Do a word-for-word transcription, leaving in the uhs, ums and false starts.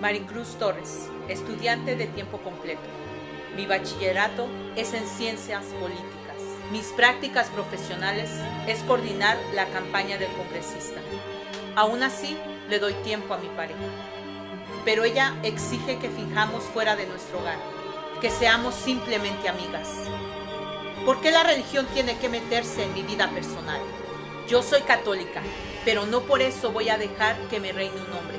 Maricruz Torres, estudiante de tiempo completo. Mi bachillerato es en ciencias políticas. Mis prácticas profesionales es coordinar la campaña del congresista. Aún así, le doy tiempo a mi pareja. Pero ella exige que fijamos fuera de nuestro hogar, que seamos simplemente amigas. ¿Por qué la religión tiene que meterse en mi vida personal? Yo soy católica, pero no por eso voy a dejar que me reine un hombre.